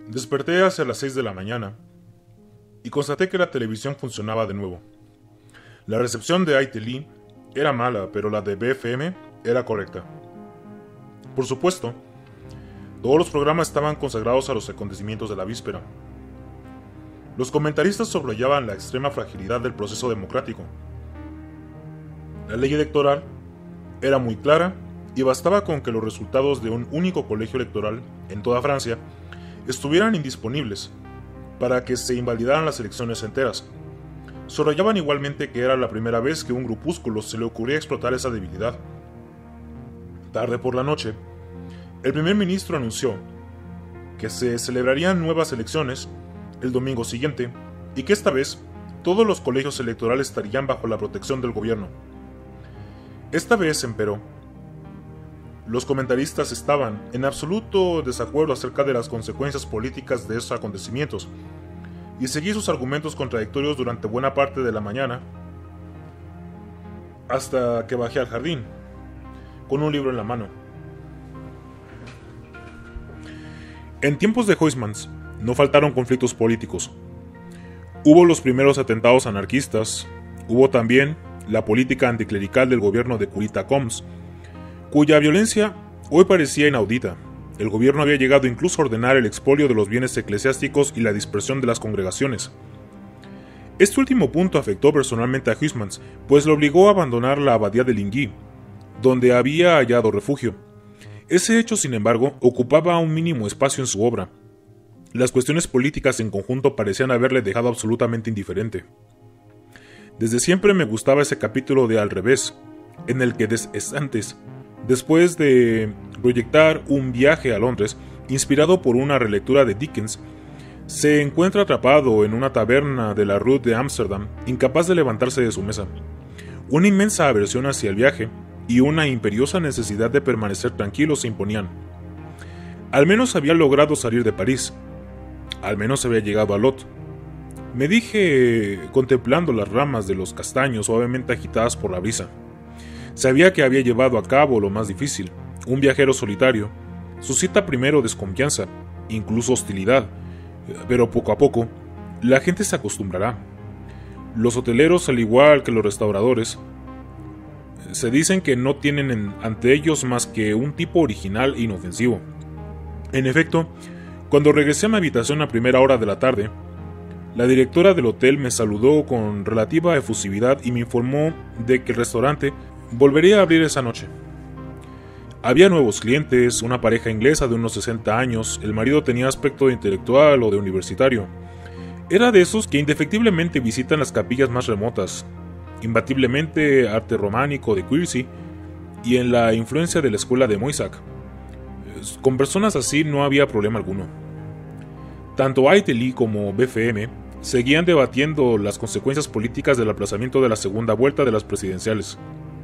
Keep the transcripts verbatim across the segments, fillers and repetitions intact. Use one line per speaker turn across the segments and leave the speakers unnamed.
Desperté hacia las seis de la mañana y constaté que la televisión funcionaba de nuevo. La recepción de I T L E era mala, pero la de B F M era correcta. Por supuesto, todos los programas estaban consagrados a los acontecimientos de la víspera. Los comentaristas subrayaban la extrema fragilidad del proceso democrático. La ley electoral era muy clara y bastaba con que los resultados de un único colegio electoral en toda Francia estuvieran indisponibles para que se invalidaran las elecciones enteras. Subrayaban igualmente que era la primera vez que un grupúsculo se le ocurría explotar esa debilidad. Tarde por la noche, el primer ministro anunció que se celebrarían nuevas elecciones el domingo siguiente y que esta vez todos los colegios electorales estarían bajo la protección del gobierno. Esta vez, empero, los comentaristas estaban en absoluto desacuerdo acerca de las consecuencias políticas de esos acontecimientos, y seguí sus argumentos contradictorios durante buena parte de la mañana, hasta que bajé al jardín, con un libro en la mano. En tiempos de Huysmans, no faltaron conflictos políticos. Hubo los primeros atentados anarquistas, hubo también la política anticlerical del gobierno de Curita Combs, cuya violencia hoy parecía inaudita. El gobierno había llegado incluso a ordenar el expolio de los bienes eclesiásticos y la dispersión de las congregaciones. Este último punto afectó personalmente a Huysmans, pues lo obligó a abandonar la abadía de Ligny, donde había hallado refugio. Ese hecho, sin embargo, ocupaba un mínimo espacio en su obra. Las cuestiones políticas en conjunto parecían haberle dejado absolutamente indiferente. Desde siempre me gustaba ese capítulo de Al revés, en el que des antes, después de proyectar un viaje a Londres, inspirado por una relectura de Dickens, se encuentra atrapado en una taberna de la Rue de Ámsterdam, incapaz de levantarse de su mesa. Una inmensa aversión hacia el viaje y una imperiosa necesidad de permanecer tranquilo se imponían. Al menos había logrado salir de París. Al menos había llegado a Lot. Me dije, contemplando las ramas de los castaños suavemente agitadas por la brisa. Sabía que había llevado a cabo lo más difícil. Un viajero solitario suscita primero desconfianza, incluso hostilidad, pero poco a poco la gente se acostumbrará. Los hoteleros, al igual que los restauradores, se dicen que no tienen en, ante ellos más que un tipo original e inofensivo. En efecto, cuando regresé a mi habitación a primera hora de la tarde, la directora del hotel me saludó con relativa efusividad y me informó de que el restaurante volvería a abrir esa noche. Había nuevos clientes, una pareja inglesa de unos sesenta años, el marido tenía aspecto de intelectual o de universitario. Era de esos que indefectiblemente visitan las capillas más remotas, imbatiblemente arte románico de Quercy y en la influencia de la escuela de Moissac. Con personas así no había problema alguno. Tanto I T L E como B F M seguían debatiendo las consecuencias políticas del aplazamiento de la segunda vuelta de las presidenciales.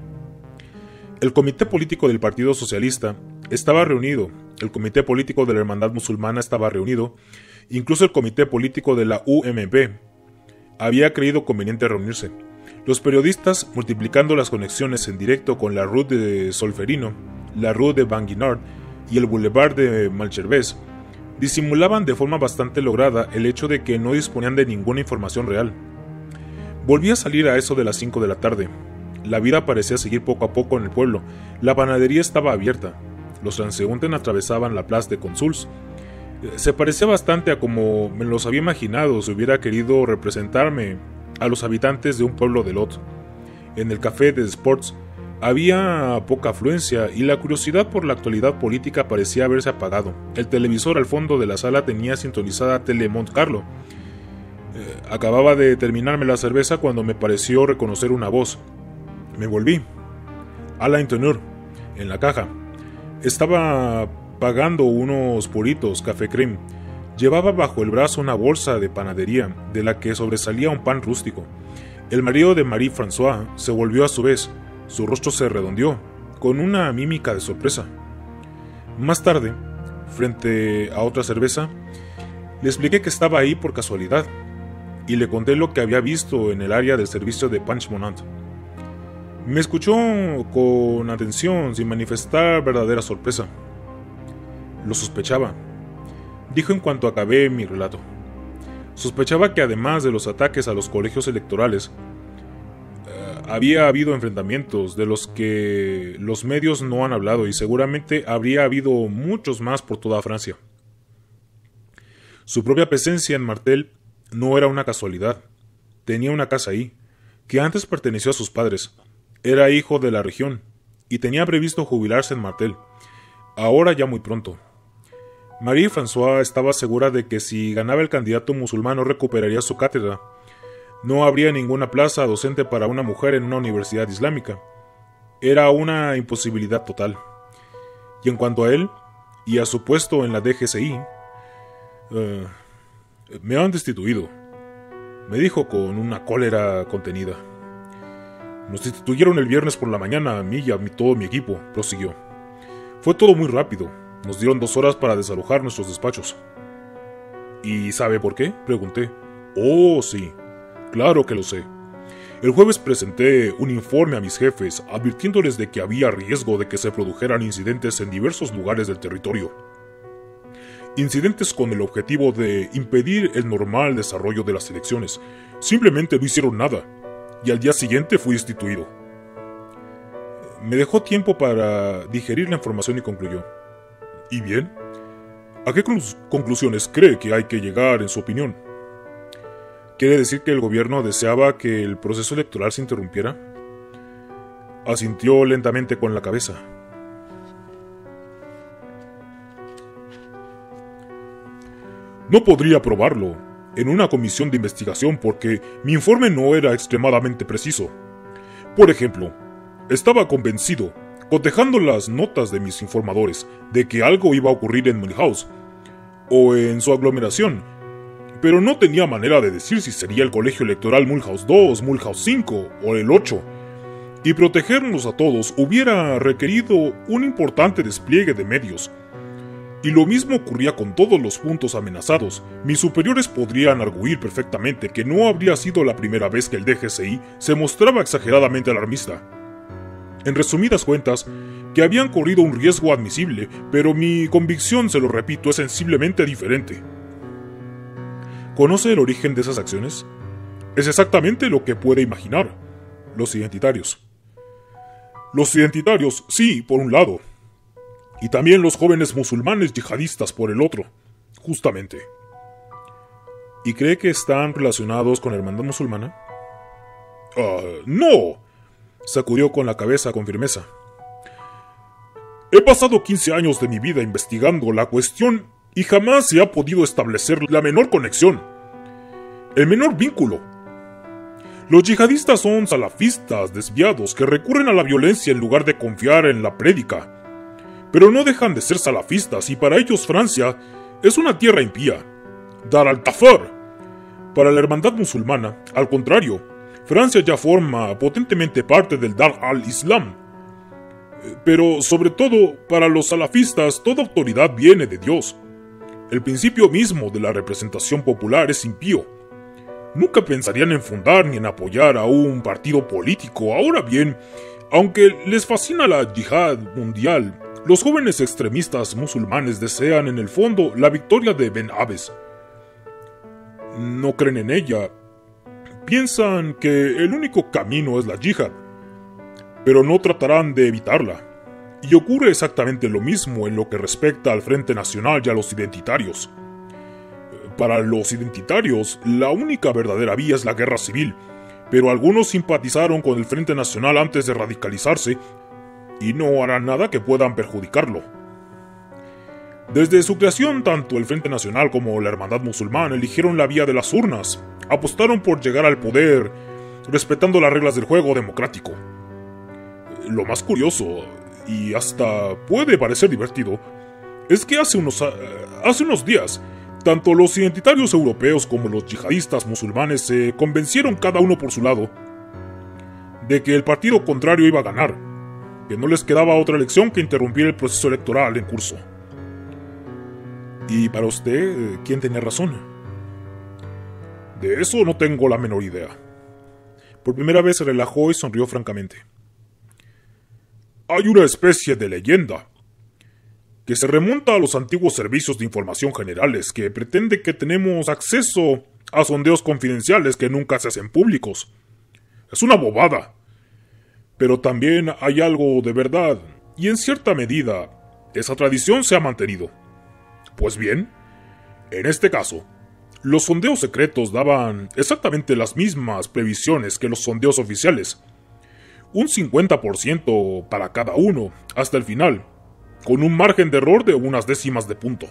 El comité político del Partido Socialista estaba reunido, el comité político de la Hermandad Musulmana estaba reunido, incluso el comité político de la U M P había creído conveniente reunirse. Los periodistas, multiplicando las conexiones en directo con la Rue de Solferino, la Rue de Vanguinard y el Boulevard de Malchervés, disimulaban de forma bastante lograda el hecho de que no disponían de ninguna información real. Volví a salir a eso de las cinco de la tarde. La vida parecía seguir poco a poco en el pueblo. La panadería estaba abierta. Los transeúntes atravesaban la Place de Consuls. Se parecía bastante a como me los había imaginado si hubiera querido representarme a los habitantes de un pueblo de Lot. En el café de Sports había poca afluencia y la curiosidad por la actualidad política parecía haberse apagado. El televisor al fondo de la sala tenía sintonizada Tele Monte Carlo. Eh, acababa de terminarme la cerveza cuando me pareció reconocer una voz. Me volví. Alain Teneur, en la caja. Estaba pagando unos puritos café creme. Llevaba bajo el brazo una bolsa de panadería, de la que sobresalía un pan rústico. El marido de Marie-François se volvió a su vez. Su rostro se redondeó, con una mímica de sorpresa. Más tarde, frente a otra cerveza, le expliqué que estaba ahí por casualidad, y le conté lo que había visto en el área del servicio de Panchmonant. Me escuchó con atención, sin manifestar verdadera sorpresa. Lo sospechaba. dijo en cuanto acabé mi relato. Sospechaba que además de los ataques a los colegios electorales, eh, había habido enfrentamientos de los que los medios no han hablado y seguramente habría habido muchos más por toda Francia. Su propia presencia en Martel no era una casualidad. Tenía una casa ahí, que antes perteneció a sus padres. Era hijo de la región y tenía previsto jubilarse en Martel, ahora ya muy pronto. Marie-François estaba segura de que si ganaba el candidato musulmán recuperaría su cátedra. No habría ninguna plaza docente para una mujer en una universidad islámica. Era una imposibilidad total. Y en cuanto a él, y a su puesto en la D G C I, uh, me han destituido, me dijo con una cólera contenida. Nos destituyeron el viernes por la mañana, a mí y a mí, todo mi equipo, prosiguió. Fue todo muy rápido. Nos dieron dos horas para desalojar nuestros despachos. ¿Y sabe por qué?, pregunté. Oh, sí, claro que lo sé. El jueves presenté un informe a mis jefes, advirtiéndoles de que había riesgo de que se produjeran incidentes en diversos lugares del territorio. Incidentes con el objetivo de impedir el normal desarrollo de las elecciones. Simplemente no hicieron nada, y al día siguiente fui destituido. Me dejó tiempo para digerir la información y concluyó. ¿Y bien? ¿A qué conclusiones cree que hay que llegar en su opinión? ¿Quiere decir que el gobierno deseaba que el proceso electoral se interrumpiera? Asintió lentamente con la cabeza. No podría probarlo en una comisión de investigación porque mi informe no era extremadamente preciso. Por ejemplo, estaba convencido, cotejando las notas de mis informadores, de que algo iba a ocurrir en Mulhouse, o en su aglomeración, pero no tenía manera de decir si sería el colegio electoral Mulhouse dos, Mulhouse cinco o el ocho, y protegernos a todos hubiera requerido un importante despliegue de medios. Y lo mismo ocurría con todos los puntos amenazados. Mis superiores podrían arguir perfectamente que no habría sido la primera vez que el D G C I se mostraba exageradamente alarmista. En resumidas cuentas, que habían corrido un riesgo admisible, pero mi convicción, se lo repito, es sensiblemente diferente. ¿Conoce el origen de esas acciones? Es exactamente lo que puede imaginar. Los identitarios. Los identitarios, sí, por un lado. Y también los jóvenes musulmanes yihadistas por el otro, justamente. ¿Y cree que están relacionados con la hermandad musulmana? Uh, ¡No! Sacudió con la cabeza con firmeza. He pasado quince años de mi vida investigando la cuestión y jamás se ha podido establecer la menor conexión, el menor vínculo. Los yihadistas son salafistas desviados que recurren a la violencia en lugar de confiar en la prédica. Pero no dejan de ser salafistas y para ellos Francia es una tierra impía. Dar al-Tafar. Para la hermandad musulmana, al contrario, Francia ya forma potentemente parte del Dar al-Islam. Pero sobre todo, para los salafistas, toda autoridad viene de Dios. El principio mismo de la representación popular es impío. Nunca pensarían en fundar ni en apoyar a un partido político. Ahora bien, aunque les fascina la yihad mundial, los jóvenes extremistas musulmanes desean en el fondo la victoria de Ben Abbes. No creen en ella. Piensan que el único camino es la yihad, pero no tratarán de evitarla. Y ocurre exactamente lo mismo en lo que respecta al Frente Nacional y a los identitarios. Para los identitarios, la única verdadera vía es la guerra civil, pero algunos simpatizaron con el Frente Nacional antes de radicalizarse y no harán nada que puedan perjudicarlo. Desde su creación, tanto el Frente Nacional como la Hermandad Musulmana eligieron la vía de las urnas, apostaron por llegar al poder, respetando las reglas del juego democrático. Lo más curioso, y hasta puede parecer divertido, es que hace unos, hace unos días, tanto los identitarios europeos como los yihadistas musulmanes se convencieron cada uno por su lado de que el partido contrario iba a ganar, que no les quedaba otra elección que interrumpir el proceso electoral en curso. ¿Y para usted, quién tenía razón? De eso no tengo la menor idea. Por primera vez se relajó y sonrió francamente. Hay una especie de leyenda. que se remonta a los antiguos servicios de información generales, que pretende que tenemos acceso a sondeos confidenciales que nunca se hacen públicos. Es una bobada. Pero también hay algo de verdad, y en cierta medida, esa tradición se ha mantenido. Pues bien, en este caso, los sondeos secretos daban exactamente las mismas previsiones que los sondeos oficiales. Un cincuenta por ciento para cada uno, hasta el final, con un margen de error de unas décimas de punto.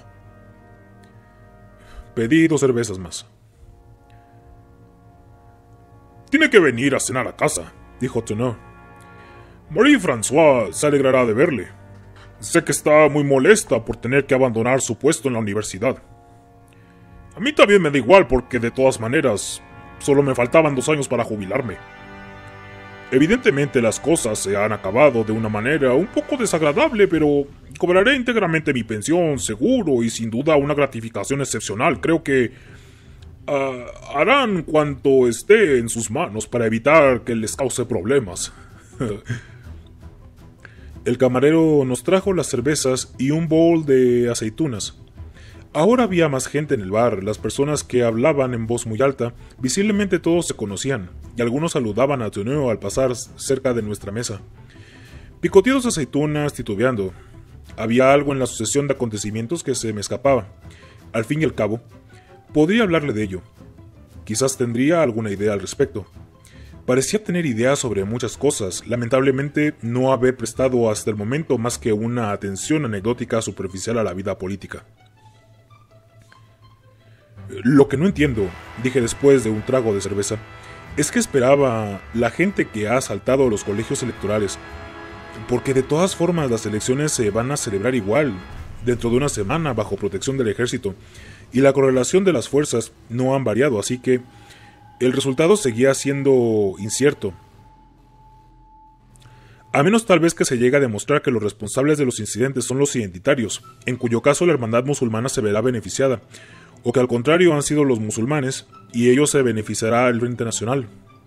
Pedí dos cervezas más. «Tiene que venir a cenar a casa», dijo Tourneau. «Marie-Françoise se alegrará de verle. Sé que está muy molesta por tener que abandonar su puesto en la universidad. A mí también me da igual porque, de todas maneras, solo me faltaban dos años para jubilarme. Evidentemente las cosas se han acabado de una manera un poco desagradable, pero cobraré íntegramente mi pensión, seguro, y sin duda una gratificación excepcional. Creo que uh, harán cuanto esté en sus manos para evitar que les cause problemas». El camarero nos trajo las cervezas y un bowl de aceitunas. Ahora había más gente en el bar. Las personas que hablaban en voz muy alta, visiblemente todos se conocían, y algunos saludaban a Tourneau al pasar cerca de nuestra mesa. Picoteé dos aceitunas titubeando. Había algo en la sucesión de acontecimientos que se me escapaba. Al fin y al cabo, podría hablarle de ello. Quizás tendría alguna idea al respecto. Parecía tener ideas sobre muchas cosas, lamentablemente no haber prestado hasta el momento más que una atención anecdótica superficial a la vida política. «Lo que no entiendo», dije después de un trago de cerveza, «es que esperaba la gente que ha asaltado los colegios electorales, porque de todas formas las elecciones se van a celebrar igual, dentro de una semana bajo protección del ejército, y la correlación de las fuerzas no han variado, así que el resultado seguía siendo incierto. A menos tal vez que se llegue a demostrar que los responsables de los incidentes son los identitarios, en cuyo caso la hermandad musulmana se verá beneficiada, o que al contrario han sido los musulmanes, y ellos se beneficiará el Frente Nacional.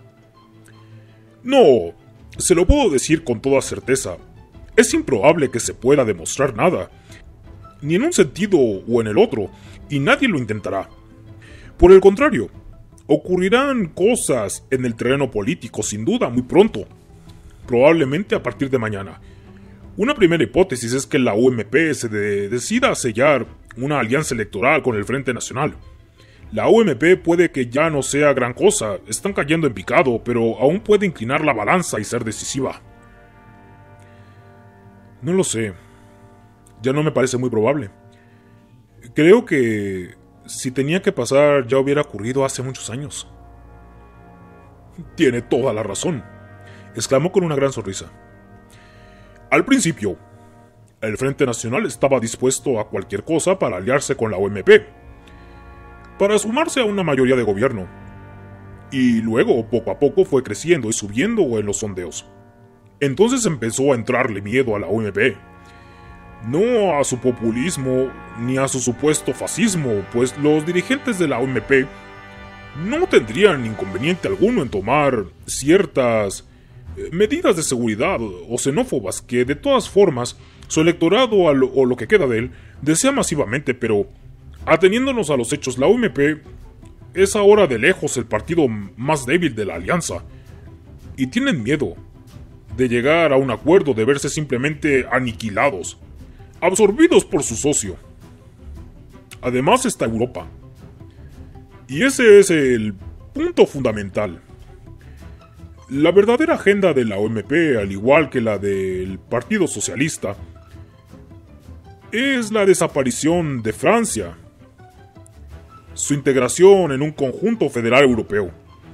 No, se lo puedo decir con toda certeza. Es improbable que se pueda demostrar nada, ni en un sentido o en el otro, y nadie lo intentará. Por el contrario, ocurrirán cosas en el terreno político, sin duda, muy pronto. Probablemente a partir de mañana. Una primera hipótesis es que la U M P se de- decida a sellar una alianza electoral con el Frente Nacional. La U M P puede que ya no sea gran cosa, están cayendo en picado, pero aún puede inclinar la balanza y ser decisiva. No lo sé. Ya no me parece muy probable. Creo que si tenía que pasar ya hubiera ocurrido hace muchos años. Tiene toda la razón, exclamó con una gran sonrisa. Al principio, el Frente Nacional estaba dispuesto a cualquier cosa para aliarse con la U M P, para sumarse a una mayoría de gobierno, y luego poco a poco fue creciendo y subiendo en los sondeos. Entonces empezó a entrarle miedo a la U M P. No a su populismo ni a su supuesto fascismo, pues los dirigentes de la U M P no tendrían inconveniente alguno en tomar ciertas medidas de seguridad o xenófobas que, de todas formas, su electorado o lo, o lo que queda de él desea masivamente, pero ateniéndonos a los hechos, la U M P es ahora de lejos el partido más débil de la alianza, y tienen miedo de llegar a un acuerdo, de verse simplemente aniquilados, absorbidos por su socio. Además está Europa. Y ese es el punto fundamental. La verdadera agenda de la O M P, al igual que la del Partido Socialista, es la desaparición de Francia, su integración en un conjunto federal europeo.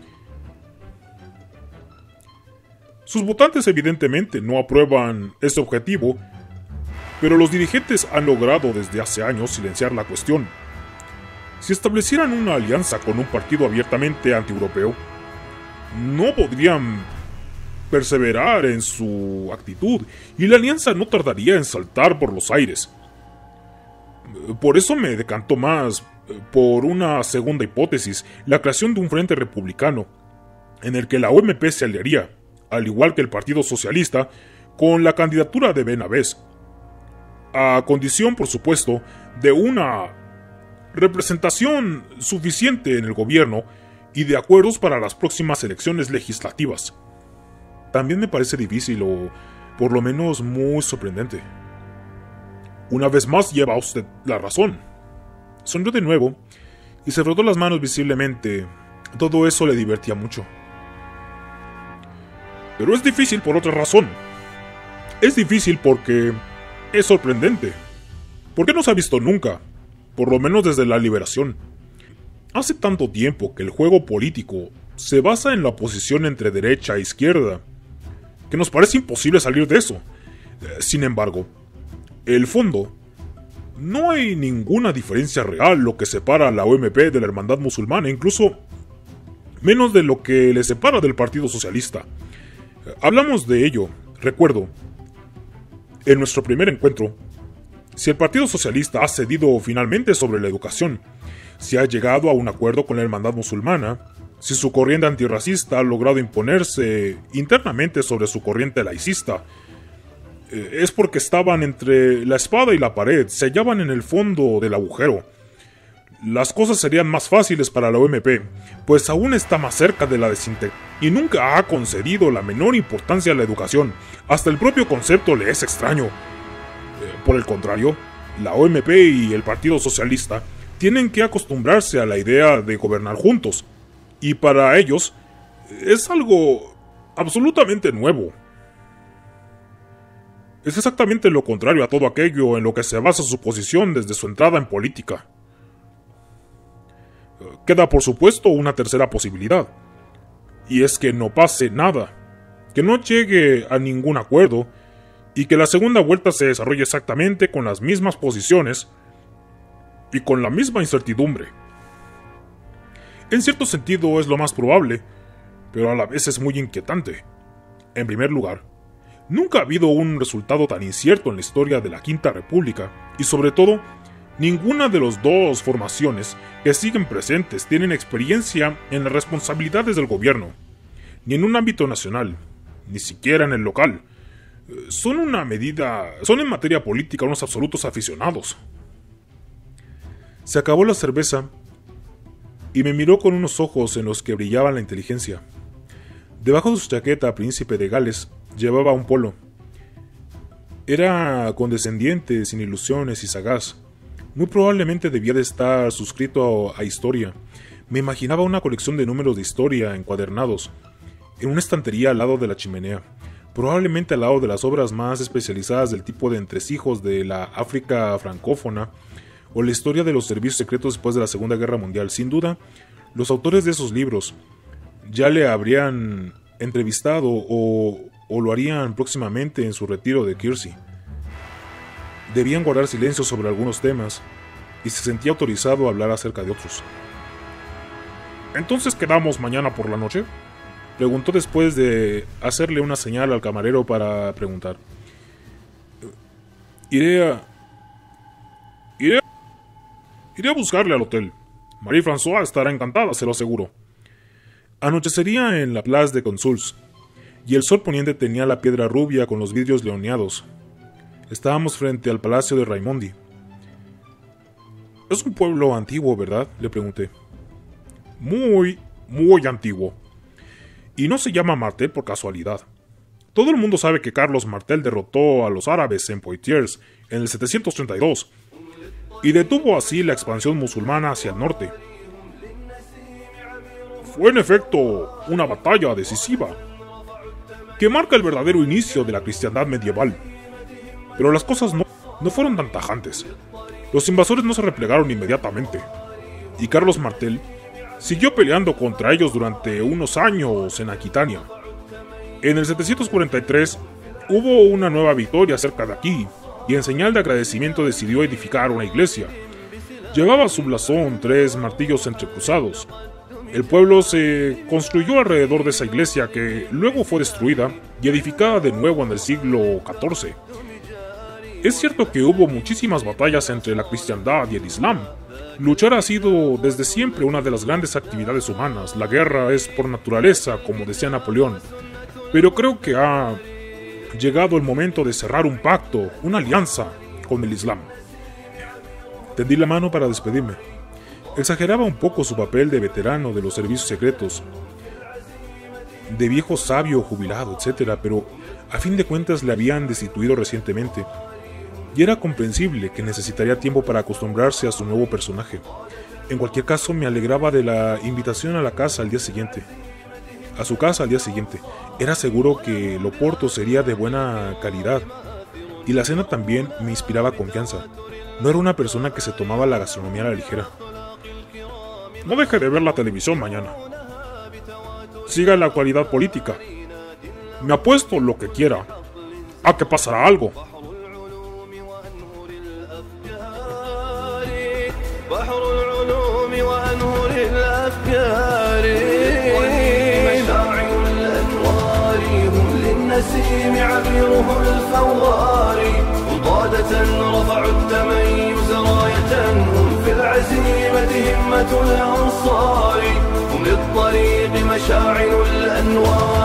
Sus votantes evidentemente no aprueban ese objetivo, pero los dirigentes han logrado desde hace años silenciar la cuestión. Si establecieran una alianza con un partido abiertamente antieuropeo, no podrían perseverar en su actitud y la alianza no tardaría en saltar por los aires. Por eso me decanto más por una segunda hipótesis, la creación de un frente republicano, en el que la O M P se aliaría, al igual que el Partido Socialista, con la candidatura de Benavés. a condición, por supuesto, de una representación suficiente en el gobierno y de acuerdos para las próximas elecciones legislativas. También me parece difícil o, por lo menos, muy sorprendente. Una vez más lleva usted la razón. Sonrió de nuevo y se frotó las manos visiblemente. Todo eso le divertía mucho. Pero es difícil por otra razón. Es difícil porque es sorprendente. Porque no se ha visto nunca, por lo menos desde la liberación. Hace tanto tiempo que el juego político se basa en la oposición entre derecha e izquierda, que nos parece imposible salir de eso. Sin embargo, el fondo, no hay ninguna diferencia real lo que separa a la O M P de la Hermandad Musulmana, incluso menos de lo que le separa del Partido Socialista. Hablamos de ello, recuerdo, en nuestro primer encuentro. Si el Partido Socialista ha cedido finalmente sobre la educación, si ha llegado a un acuerdo con la Hermandad Musulmana, si su corriente antirracista ha logrado imponerse internamente sobre su corriente laicista, es porque estaban entre la espada y la pared, se hallaban en el fondo del agujero. Las cosas serían más fáciles para la O M P, pues aún está más cerca de la desintegración y nunca ha concedido la menor importancia a la educación. Hasta el propio concepto le es extraño. Eh, por el contrario, la O M P y el Partido Socialista tienen que acostumbrarse a la idea de gobernar juntos, y para ellos es algo absolutamente nuevo. Es exactamente lo contrario a todo aquello en lo que se basa su posición desde su entrada en política. Queda, por supuesto, una tercera posibilidad, y es que no pase nada, que no llegue a ningún acuerdo, y que la segunda vuelta se desarrolle exactamente con las mismas posiciones y con la misma incertidumbre. En cierto sentido es lo más probable, pero a la vez es muy inquietante. En primer lugar, nunca ha habido un resultado tan incierto en la historia de la Quinta República, y sobre todo, ninguna de las dos formaciones que siguen presentes tienen experiencia en las responsabilidades del gobierno, ni en un ámbito nacional, ni siquiera en el local. Son una medida, son en materia política unos absolutos aficionados. Se acabó la cerveza y me miró con unos ojos en los que brillaba la inteligencia. Debajo de su chaqueta, príncipe de Gales, llevaba un polo. Era condescendiente, sin ilusiones y sagaz. Muy probablemente debía de estar suscrito a, a Historia. Me imaginaba una colección de números de Historia encuadernados, en una estantería al lado de la chimenea, probablemente al lado de las obras más especializadas del tipo de entresijos de la África francófona, o la historia de los servicios secretos después de la Segunda Guerra Mundial. Sin duda, los autores de esos libros ya le habrían entrevistado o, o lo harían próximamente en su retiro de Kiersey. Debían guardar silencio sobre algunos temas, y se sentía autorizado a hablar acerca de otros. ¿Entonces quedamos mañana por la noche?, preguntó después de hacerle una señal al camarero para preguntar. Iré a... Iré a... Iré a buscarle al hotel. Marie-François estará encantada, se lo aseguro. Anochecería en la Place de Consuls, y el sol poniente tenía la piedra rubia con los vidrios leoneados. Estábamos frente al palacio de Raimondi. Es un pueblo antiguo, ¿verdad?, le pregunté. Muy, muy antiguo. Y no se llama Martel por casualidad. Todo el mundo sabe que Carlos Martel derrotó a los árabes en Poitiers en el setecientos treinta y dos, y detuvo así la expansión musulmana hacia el norte. Fue en efecto una batalla decisiva, que marca el verdadero inicio de la cristiandad medieval. Pero las cosas no, no fueron tan tajantes. Los invasores no se replegaron inmediatamente, y Carlos Martel siguió peleando contra ellos durante unos años en Aquitania. En el setecientos cuarenta y tres hubo una nueva victoria cerca de aquí, y en señal de agradecimiento decidió edificar una iglesia. Llevaba su blasón tres martillos entrecruzados. El pueblo se construyó alrededor de esa iglesia, que luego fue destruida y edificada de nuevo en el siglo catorce. Es cierto que hubo muchísimas batallas entre la cristiandad y el islam. Luchar ha sido desde siempre una de las grandes actividades humanas. La guerra es por naturaleza, como decía Napoleón. Pero creo que ha llegado el momento de cerrar un pacto, una alianza, con el Islam. Tendí la mano para despedirme. Exageraba un poco su papel de veterano de los servicios secretos, de viejo sabio jubilado, etcétera, pero a fin de cuentas le habían destituido recientemente, y era comprensible que necesitaría tiempo para acostumbrarse a su nuevo personaje. En cualquier caso, me alegraba de la invitación a la casa al día siguiente. A su casa al día siguiente. Era seguro que el oporto sería de buena calidad, y la cena también me inspiraba confianza. No era una persona que se tomaba la gastronomía a la ligera. No deje de ver la televisión mañana. Siga la actualidad política. Me apuesto lo que quiera a que pasará algo.
النسيم عبيره الفواري وطادة رفعوا التميز راية هم في العزيمة همة الأنصار هم للطريق مشاعل الأنوار